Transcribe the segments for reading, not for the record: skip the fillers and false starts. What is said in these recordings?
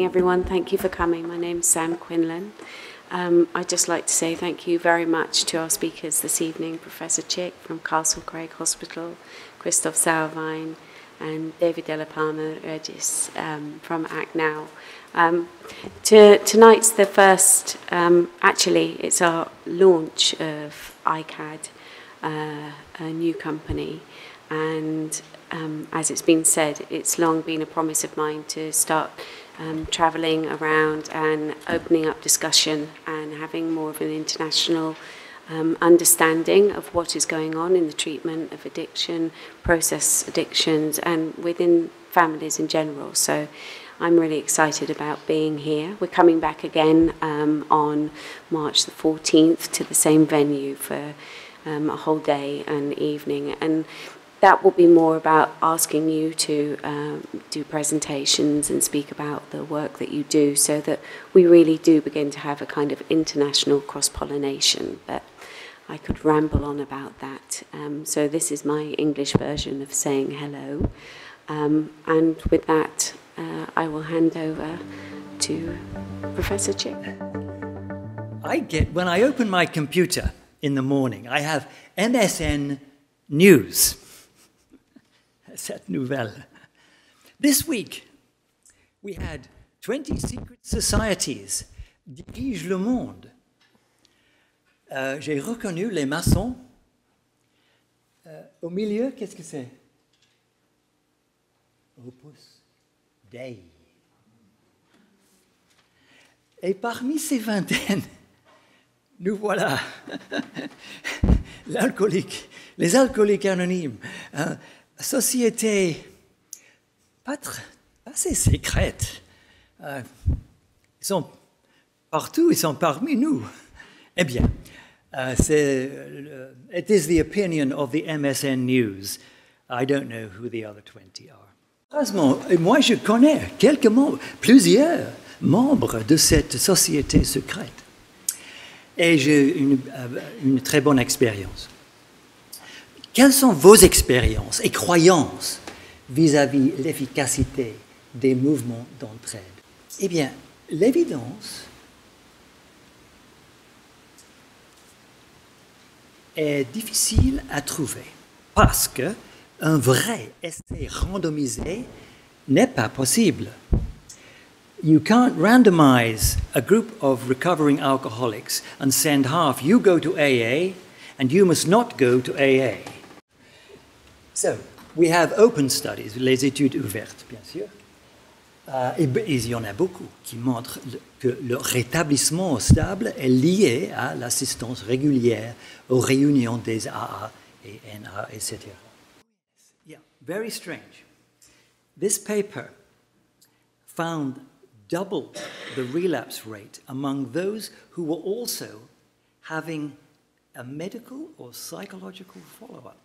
everyone. Thank you for coming. My name's Sam Quinlan. I'd just like to say thank you very much to our speakers this evening, Professor Chick from Castle Craig Hospital, Christoph Sauerwein, and David Della Palma Regis from Act Now. Tonight's the first, actually, it's our launch of ICAD, a new company, and as it's been said, it's long been a promise of mine to start travelling around and opening up discussion and having more of an international understanding of what is going on in the treatment of addiction, process addictions, and within families in general. So I'm really excited about being here. We're coming back again on March the 14th to the same venue for a whole day and evening. And that will be more about asking you to do presentations and speak about the work that you do so that we really do begin to have a kind of international cross-pollination. But I could ramble on about that. So this is my English version of saying hello. And with that, I will hand over to Professor Chick. When I open my computer in the morning, I have MSN News. Cette nouvelle. This week, we had 20 secret societies dirigent le monde. J'ai reconnu les maçons. Au milieu, qu'est-ce que c'est? Opus Dei. Et parmi ces vingtaines, nous voilà, les alcooliques anonymes, société pas assez secrète. Ils sont partout, ils sont parmi nous. Eh bien, it is the opinion of the MSN News. I don't know who the other 20 are. Heureusement, moi je connais plusieurs membres de cette société secrète. Et j'ai une très bonne expérience. Quelles sont vos expériences et croyances vis-à-vis de l'efficacité des mouvements d'entraide? Eh bien, l'évidence est difficile à trouver parce qu'un vrai essai randomisé n'est pas possible. You can't randomize a group of recovering alcoholics and send half, you go to AA and you must not go to AA. So, we have open studies, les études ouvertes, bien sûr. Et il y en a beaucoup qui montrent que le rétablissement stable est lié à l'assistance régulière aux réunions des AA et NA, etc. Yeah, very strange. This paper found double the relapse rate among those who were also having a medical or psychological follow-up.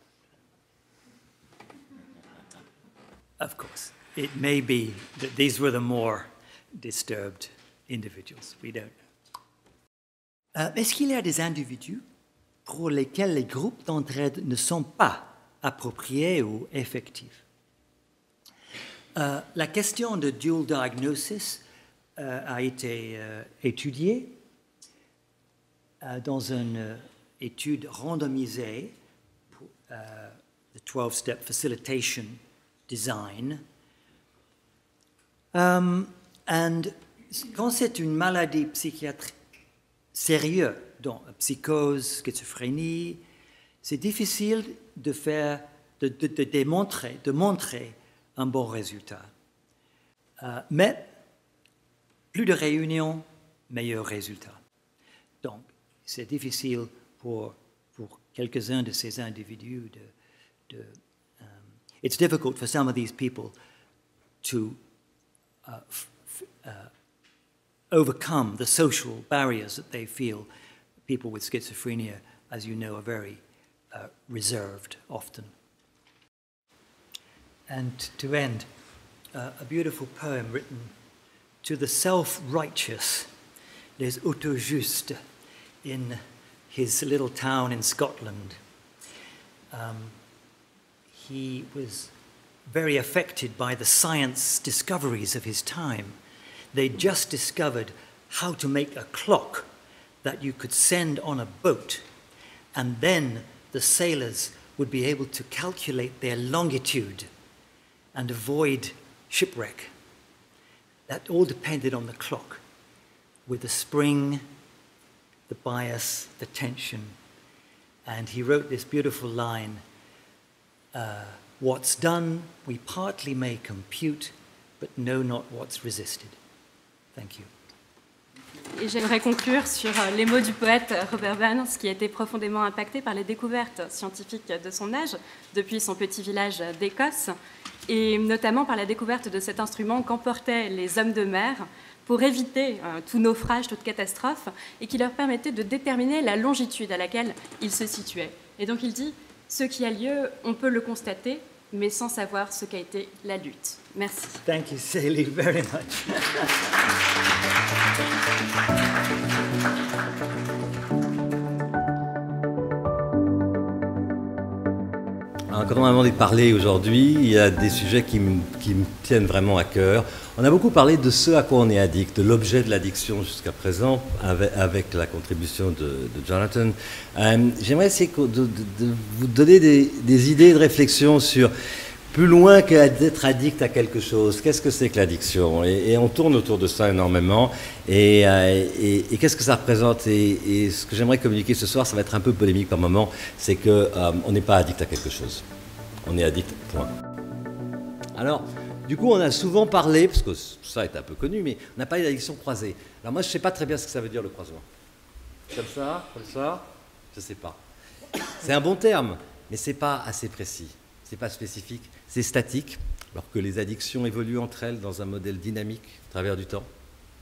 Of course, it may be that these were the more disturbed individuals. We don't know. Est-ce qu'il y a des individus pour lesquels les groupes d'entraide ne sont pas appropriés ou effectifs? La question de dual diagnosis a été étudiée dans une étude randomisée pour the 12-step facilitation design. And quand c'est une maladie psychiatrique sérieuse, donc psychose, schizophrénie, c'est difficile de montrer un bon résultat. Mais plus de réunions, meilleur résultat. Donc, c'est difficile pour quelques-uns de ces individus it's difficult for some of these people to overcome the social barriers that they feel. People with schizophrenia, as you know, are very reserved often. And to end, a beautiful poem written to the self-righteous, les auto-justes, in his little town in Scotland. He was very affected by the science discoveries of his time. they just discovered how to make a clock that you could send on a boat, and then the sailors would be able to calculate their longitude and avoid shipwreck. That all depended on the clock, with the spring, the bias, the tension. And he wrote this beautiful line, what's done, we partly may compute, but know not what's resisted. Thank you. Et j'aimerais conclure sur les mots du poète Robert Burns, qui a été profondément impacté par les découvertes scientifiques de son âge, depuis son petit village d'Écosse, et notamment par la découverte de cet instrument qu'emportaient les hommes de mer pour éviter tout naufrage, toute catastrophe, et qui leur permettait de déterminer la longitude à laquelle ils se situaient. Et donc il dit, ce qui a lieu, on peut le constater, mais sans savoir ce qu'a été la lutte. Merci. Thank you, Sally, very much. Alors, quand on m'a demandé de parler aujourd'hui, il y a des sujets qui me tiennent vraiment à cœur. On a beaucoup parlé de ce à quoi on est addict, de l'objet de l'addiction jusqu'à présent, avec la contribution de Jonathan. J'aimerais essayer de vous donner des idées de réflexion sur plus loin que d'être addict à quelque chose. Qu'est-ce que c'est que l'addiction ? Et on tourne autour de ça énormément. Et qu'est-ce que ça représente ? Et ce que j'aimerais communiquer ce soir, ça va être un peu polémique par moment, c'est qu'on n'est pas addict à quelque chose. On est addict, point. Alors, du coup, on a souvent parlé, parce que ça est un peu connu, mais on a parlé d'addiction croisée. Alors moi, je ne sais pas très bien ce que ça veut dire, le croisement. Comme ça, je ne sais pas. C'est un bon terme, mais ce n'est pas assez précis. Ce n'est pas spécifique, c'est statique, alors que les addictions évoluent entre elles dans un modèle dynamique à travers du temps.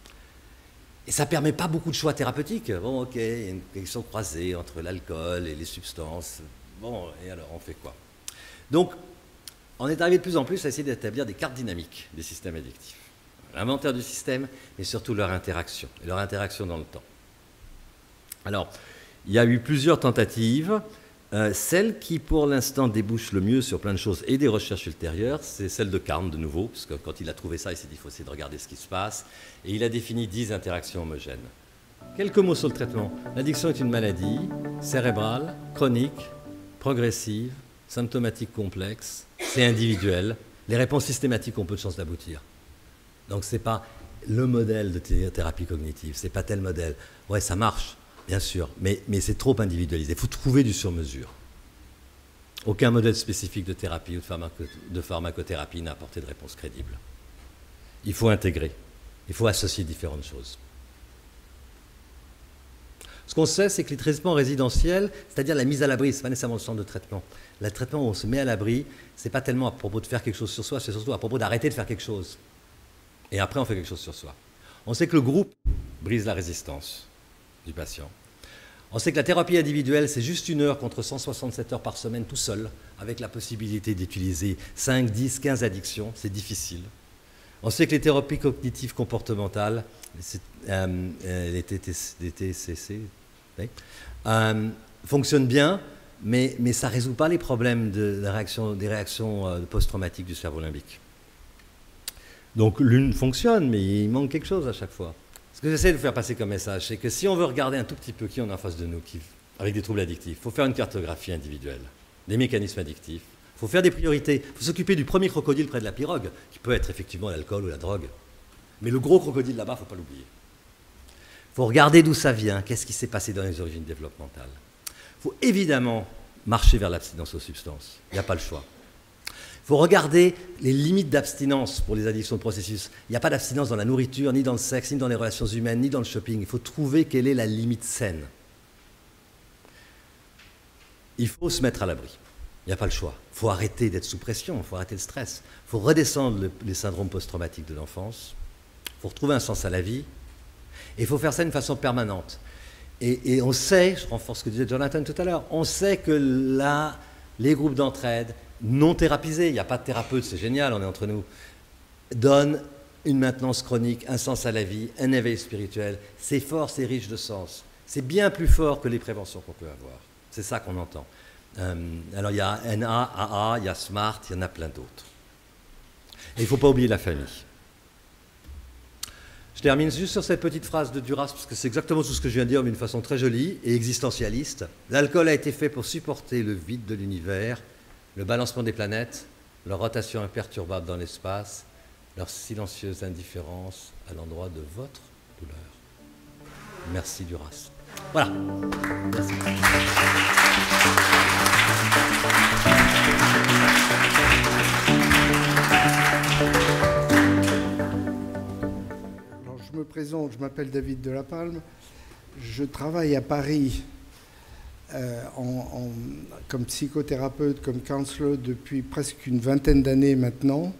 Et ça ne permet pas beaucoup de choix thérapeutiques. Bon, ok, il y a une addiction croisée entre l'alcool et les substances. Bon, et alors, on fait quoi ? Donc, on est arrivé de plus en plus à essayer d'établir des cartes dynamiques des systèmes addictifs. L'inventaire du système, mais surtout leur interaction, et leur interaction dans le temps. Alors, il y a eu plusieurs tentatives. Celle qui, pour l'instant, débouche le mieux sur plein de choses et des recherches ultérieures, c'est celle de Carnes, de nouveau, parce que quand il a trouvé ça, il s'est dit qu'il faut essayer de regarder ce qui se passe, et il a défini 10 interactions homogènes. Quelques mots sur le traitement. L'addiction est une maladie cérébrale, chronique, progressive, symptomatique complexe, c'est individuel. Les réponses systématiques ont peu de chances d'aboutir. Donc ce n'est pas le modèle de thérapie cognitive, ce n'est pas tel modèle. Ouais, ça marche. Bien sûr, mais c'est trop individualisé. Il faut trouver du sur-mesure. Aucun modèle spécifique de thérapie ou de pharmacothérapie n'a apporté de réponse crédible. Il faut intégrer, il faut associer différentes choses. Ce qu'on sait, c'est que les traitements résidentiels, c'est-à-dire la mise à l'abri, ce n'est pas nécessairement le centre de traitement. Le traitement où on se met à l'abri, ce n'est pas tellement à propos de faire quelque chose sur soi, c'est surtout à propos d'arrêter de faire quelque chose. Et après, on fait quelque chose sur soi. On sait que le groupe brise la résistance du patient. On sait que la thérapie individuelle, c'est juste 1 heure contre 167 heures par semaine tout seul, avec la possibilité d'utiliser 5, 10, 15 addictions, c'est difficile. On sait que les thérapies cognitives comportementales, les TCC, oui, fonctionnent bien, mais ça ne résout pas les problèmes des réactions post-traumatiques du cerveau limbique. Donc l'une fonctionne, mais il manque quelque chose à chaque fois. Ce que j'essaie de faire passer comme message, c'est que si on veut regarder un tout petit peu qui on a en face de nous, avec des troubles addictifs, il faut faire une cartographie individuelle, des mécanismes addictifs, il faut faire des priorités, il faut s'occuper du premier crocodile près de la pirogue, qui peut être effectivement l'alcool ou la drogue. Mais le gros crocodile là-bas, il ne faut pas l'oublier. Il faut regarder d'où ça vient, qu'est-ce qui s'est passé dans les origines développementales. Il faut évidemment marcher vers l'abstinence aux substances, il n'y a pas le choix. Il faut regarder les limites d'abstinence pour les addictions de processus. Il n'y a pas d'abstinence dans la nourriture, ni dans le sexe, ni dans les relations humaines, ni dans le shopping. Il faut trouver quelle est la limite saine. Il faut se mettre à l'abri. Il n'y a pas le choix. Il faut arrêter d'être sous pression, il faut arrêter le stress. Il faut redescendre les syndromes post-traumatiques de l'enfance. Il faut retrouver un sens à la vie. Et il faut faire ça d'une façon permanente. Et on sait, je renforce ce que disait Jonathan tout à l'heure, on sait que là, les groupes d'entraide, non thérapisés, il n'y a pas de thérapeute, c'est génial, on est entre nous, donne une maintenance chronique, un sens à la vie, un éveil spirituel. C'est fort, c'est riche de sens. C'est bien plus fort que les préventions qu'on peut avoir. C'est ça qu'on entend. Alors il y a NA, AA, il y a SMART, il y en a plein d'autres. Et il ne faut pas oublier la famille. Je termine juste sur cette petite phrase de Duras, parce que c'est exactement tout ce que je viens de dire, mais d'une façon très jolie et existentialiste. L'alcool a été fait pour supporter le vide de l'univers, le balancement des planètes, leur rotation imperturbable dans l'espace, leur silencieuse indifférence à l'endroit de votre douleur. Merci Duras. Voilà. Merci. Alors, je me présente, je m'appelle David Delapalme. Je travaille à Paris comme psychothérapeute, comme counselor depuis presque une vingtaine d'années maintenant.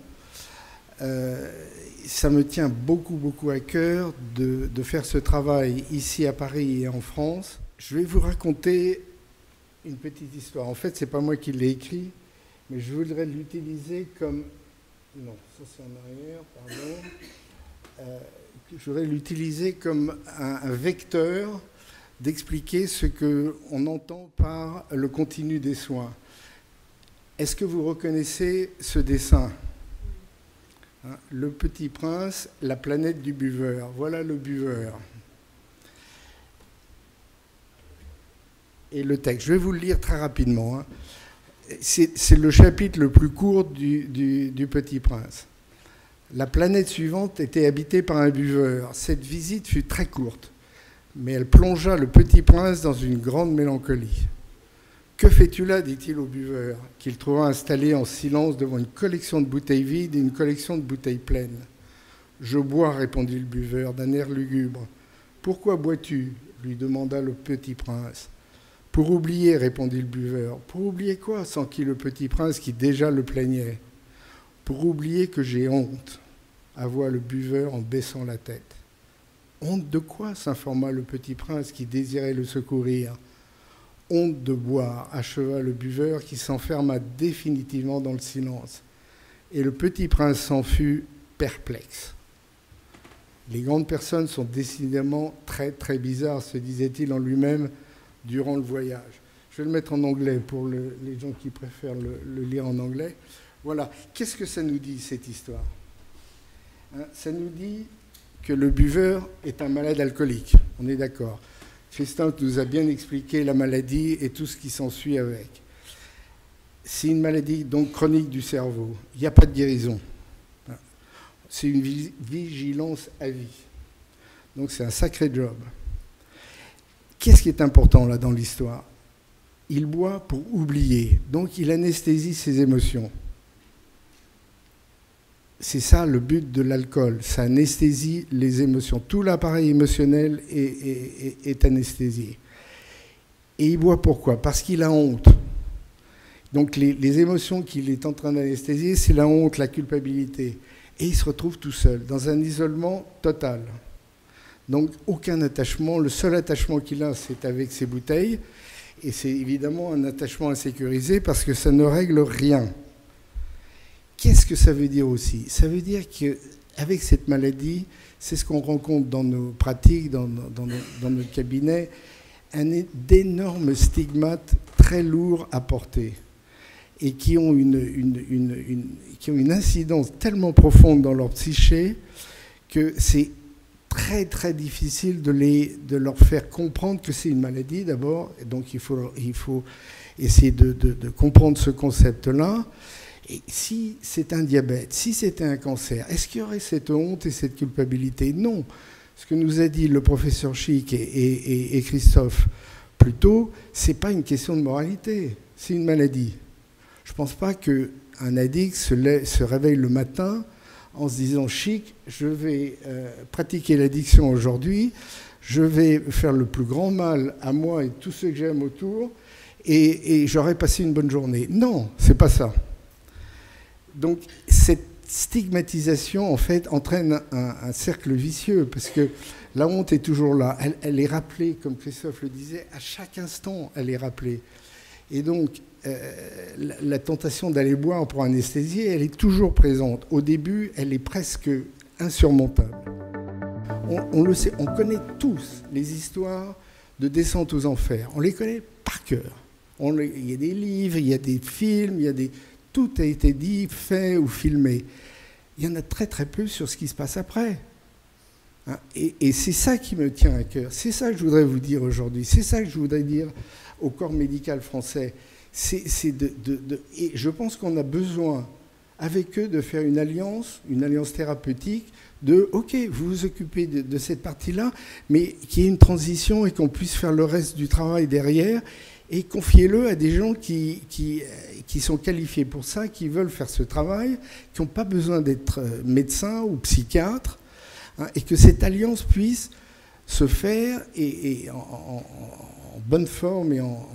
Ça me tient beaucoup à cœur de faire ce travail ici à Paris et en France. Je vais vous raconter une petite histoire. En fait, ce n'est pas moi qui l'ai écrit, mais je voudrais l'utiliser comme... Non, ça c'est en arrière, pardon. Je voudrais l'utiliser comme un vecteur d'expliquer ce qu'on entend par le continu des soins. Est-ce que vous reconnaissez ce dessin ? Le Petit Prince, la planète du buveur. Voilà le buveur. Et le texte, je vais vous le lire très rapidement. C'est le chapitre le plus court du Petit Prince. La planète suivante était habitée par un buveur. Cette visite fut très courte, mais elle plongea le Petit Prince dans une grande mélancolie. « Que fais-tu là » dit-il au buveur, qu'il trouva installé en silence devant une collection de bouteilles vides et une collection de bouteilles pleines. « Je bois » répondit le buveur d'un air lugubre. « Pourquoi bois-tu » lui demanda le Petit Prince. « Pour oublier » répondit le buveur. « Pour oublier quoi » s'enquit le Petit Prince qui déjà le plaignait. « Pour oublier que j'ai honte » avoua le buveur en baissant la tête. « Honte de quoi » s'informa le Petit Prince qui désirait le secourir. « Honte de boire » acheva le buveur qui s'enferma définitivement dans le silence. Et le Petit Prince s'en fut perplexe. Les grandes personnes sont décidément très bizarres, se disait-il en lui-même durant le voyage. Je vais le mettre en anglais pour les gens qui préfèrent le lire en anglais. Voilà. Qu'est-ce que ça nous dit, cette histoire ? Ça nous dit que le buveur est un malade alcoolique. On est d'accord. Christophe nous a bien expliqué la maladie et tout ce qui s'ensuit avec. C'est une maladie donc chronique du cerveau. Il n'y a pas de guérison. C'est une vigilance à vie. Donc c'est un sacré job. Qu'est-ce qui est important là dans l'histoire ? Il boit pour oublier. Donc il anesthésie ses émotions. C'est ça le but de l'alcool, ça anesthésie les émotions. Tout l'appareil émotionnel est anesthésié. Et il boit pourquoi ? Parce qu'il a honte. Donc les émotions qu'il est en train d'anesthésier, c'est la honte, la culpabilité. Et il se retrouve tout seul, dans un isolement total. Donc aucun attachement, le seul attachement qu'il a, c'est avec ses bouteilles. Et c'est évidemment un attachement insécurisé parce que ça ne règle rien. Qu'est-ce que ça veut dire aussi ? Ça veut dire qu'avec cette maladie, c'est ce qu'on rencontre dans nos pratiques, dans notre cabinet, d'énormes stigmates très lourds à porter et qui ont une incidence tellement profonde dans leur psyché que c'est très difficile de leur faire comprendre que c'est une maladie d'abord. Et donc il faut essayer de comprendre ce concept-là. Et si c'est un diabète, si c'était un cancer, est-ce qu'il y aurait cette honte et cette culpabilité ? Non. Ce que nous a dit le professeur Chic et Christophe plus tôt, ce n'est pas une question de moralité, c'est une maladie. Je ne pense pas qu'un addict se réveille le matin en se disant « Chic, je vais pratiquer l'addiction aujourd'hui, je vais faire le plus grand mal à moi et tous ceux que j'aime autour, et j'aurai passé une bonne journée. » Non, ce n'est pas ça. Donc, cette stigmatisation, en fait, entraîne un cercle vicieux, parce que la honte est toujours là. Elle est rappelée, comme Christophe le disait, à chaque instant, elle est rappelée. Et donc, la tentation d'aller boire pour anesthésier, elle est toujours présente. Au début, elle est presque insurmontable. On le sait, on connaît tous les histoires de descente aux enfers. On les connaît par cœur. Il y a des livres, il y a des films, tout a été dit, fait ou filmé. Il y en a très peu sur ce qui se passe après. Et c'est ça qui me tient à cœur. C'est ça que je voudrais vous dire aujourd'hui. C'est ça que je voudrais dire au corps médical français. Et je pense qu'on a besoin, avec eux, de faire une alliance thérapeutique, OK, vous vous occupez de cette partie-là, mais qu'il y ait une transition et qu'on puisse faire le reste du travail derrière, et confiez-le à des gens qui sont qualifiés pour ça, qui veulent faire ce travail, qui n'ont pas besoin d'être médecins ou psychiatres, et que cette alliance puisse se faire et en bonne forme et en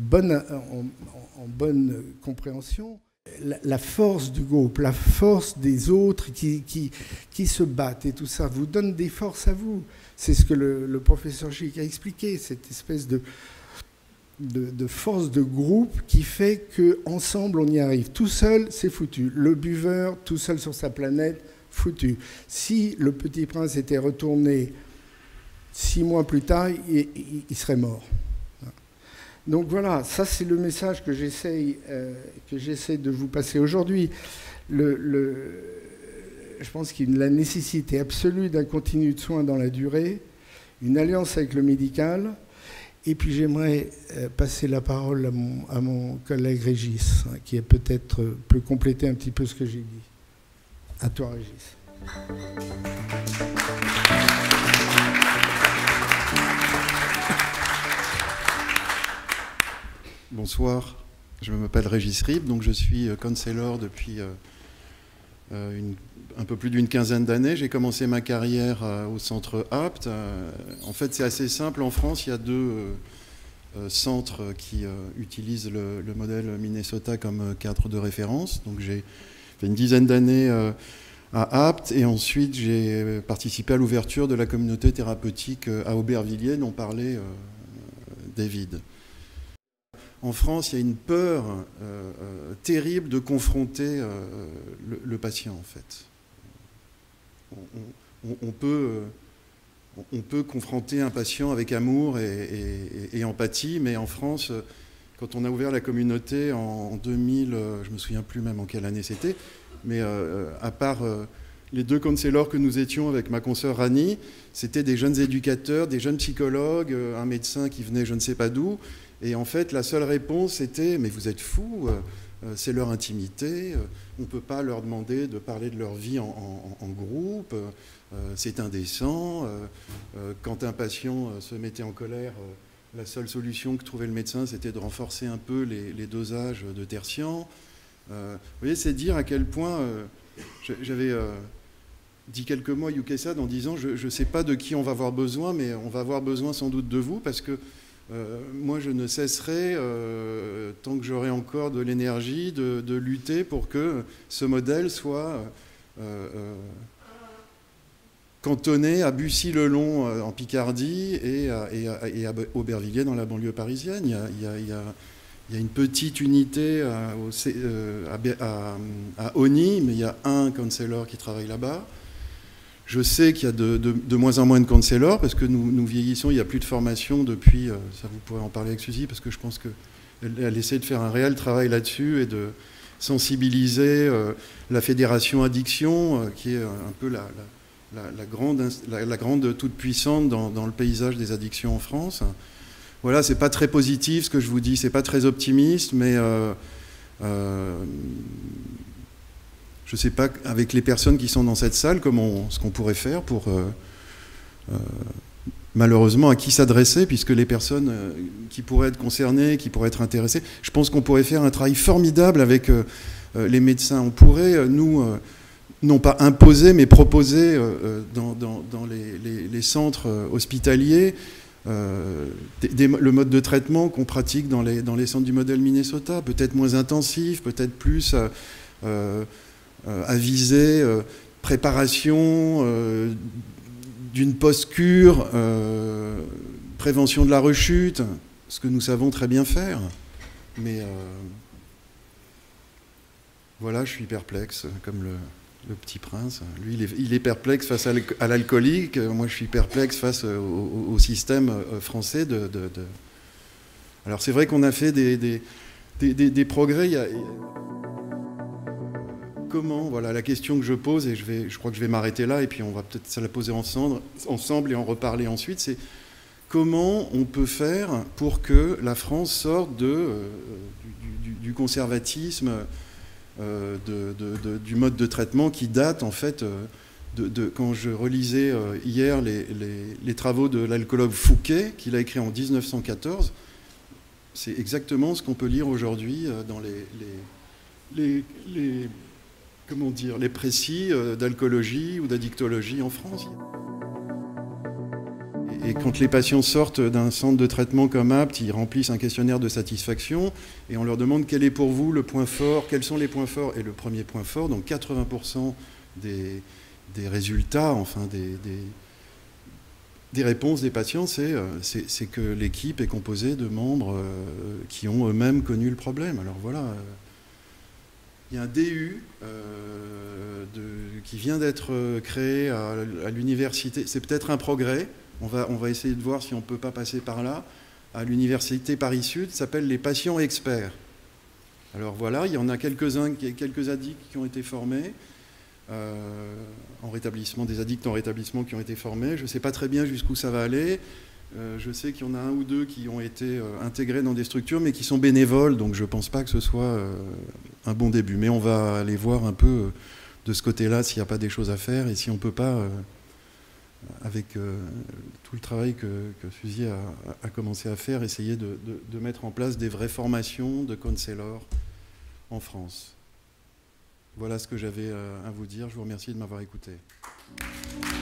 bonne compréhension. La force du groupe, la force des autres qui se battent et tout ça vous donne des forces à vous. C'est ce que le professeur Chic a expliqué, cette espèce de force de groupe qui fait qu'ensemble on y arrive. Tout seul, c'est foutu. Le buveur, tout seul sur sa planète, foutu. Si le Petit Prince était retourné 6 mois plus tard, il serait mort. Donc voilà, ça c'est le message que j'essaie de vous passer aujourd'hui. Je pense qu'il y a la nécessité absolue d'un continu de soins dans la durée, une alliance avec le médical, et puis j'aimerais passer la parole à mon collègue Régis, qui peut-être peut compléter un petit peu ce que j'ai dit. À toi, Régis. Bonsoir, je m'appelle Régis Rib, donc je suis counselor depuis un peu plus d'une quinzaine d'années. J'ai commencé ma carrière au centre APT. En fait, c'est assez simple. En France, il y a 2 centres qui utilisent le modèle Minnesota comme cadre de référence. Donc j'ai fait une dizaine d'années à Apt, et ensuite j'ai participé à l'ouverture de la communauté thérapeutique à Aubervilliers, dont parlait David. En France, il y a une peur terrible de confronter le patient, en fait. On peut confronter un patient avec amour et empathie, mais en France, quand on a ouvert la communauté en 2000, je ne me souviens plus même en quelle année c'était, mais à part les 2 counselors que nous étions avec ma consoeur Rani, c'était des jeunes éducateurs, des jeunes psychologues, un médecin qui venait je ne sais pas d'où. Et en fait, la seule réponse était « mais vous êtes fous, c'est leur intimité, on ne peut pas leur demander de parler de leur vie en groupe, c'est indécent. Quand un patient se mettait en colère, la seule solution que trouvait le médecin, c'était de renforcer un peu les dosages de tertian. » Vous voyez, c'est dire à quel point... J'avais dit quelques mots à Yukesad en disant « je ne sais pas de qui on va avoir besoin, mais on va avoir besoin sans doute de vous, parce que moi, je ne cesserai, tant que j'aurai encore de l'énergie, de lutter pour que ce modèle soit cantonné à Bussy-le-Long en Picardie et à Aubervilliers dans la banlieue parisienne. Il y a une petite unité à Osny, mais il y a un counselor qui travaille là-bas. Je sais qu'il y a de moins en moins de counselors parce que nous vieillissons, il n'y a plus de formation depuis, ça vous pourrez en parler avec Suzy, parce que je pense qu'elle essaie de faire un réel travail là-dessus et de sensibiliser la fédération Addiction, qui est un peu la grande toute-puissante dans le paysage des addictions en France. Voilà, c'est pas très positif ce que je vous dis, c'est pas très optimiste, mais je ne sais pas, avec les personnes qui sont dans cette salle, ce qu'on pourrait faire pour, malheureusement, à qui s'adresser, puisque les personnes qui pourraient être concernées, qui pourraient être intéressées, je pense qu'on pourrait faire un travail formidable avec les médecins. On pourrait, nous, non pas imposer, mais proposer dans les centres hospitaliers le mode de traitement qu'on pratique dans les centres du modèle Minnesota, peut-être moins intensif, peut-être plus... aviser préparation d'une post-cure, prévention de la rechute, ce que nous savons très bien faire. Mais voilà, je suis perplexe, comme le Petit Prince. Lui, il est perplexe face à l'alcoolique. Moi, je suis perplexe face au système français Alors, c'est vrai qu'on a fait des progrès. comment, voilà la question que je pose, et je crois que je vais m'arrêter là, et puis on va peut-être se la poser ensemble et en reparler ensuite, c'est comment on peut faire pour que la France sorte du conservatisme, du mode de traitement qui date en fait quand je relisais hier les travaux de l'alcoologue Fouquet, qu'il a écrit en 1914, c'est exactement ce qu'on peut lire aujourd'hui dans les précis d'alcoolologie ou d'addictologie en France. Et quand les patients sortent d'un centre de traitement comme APT, ils remplissent un questionnaire de satisfaction et on leur demande quel est pour vous le point fort, quels sont les points forts. Et le premier point fort, donc 80% des résultats, enfin des réponses des patients, c'est que l'équipe est composée de membres qui ont eux-mêmes connu le problème. Alors voilà, il y a un DU qui vient d'être créé à l'université. C'est peut-être un progrès. On va essayer de voir si on ne peut pas passer par là. À l'université Paris-Sud, ça s'appelle les patients experts. Alors voilà, il y en a quelques addicts qui ont été formés en rétablissement, des addicts en rétablissement qui ont été formés. Je ne sais pas très bien jusqu'où ça va aller. Je sais qu'il y en a un ou deux qui ont été intégrés dans des structures, mais qui sont bénévoles, donc je ne pense pas que ce soit un bon début. Mais on va aller voir un peu de ce côté-là s'il n'y a pas des choses à faire et si on ne peut pas... avec tout le travail que Suzy a commencé à faire, essayer de mettre en place des vraies formations de counselors en France. Voilà ce que j'avais à vous dire. Je vous remercie de m'avoir écouté.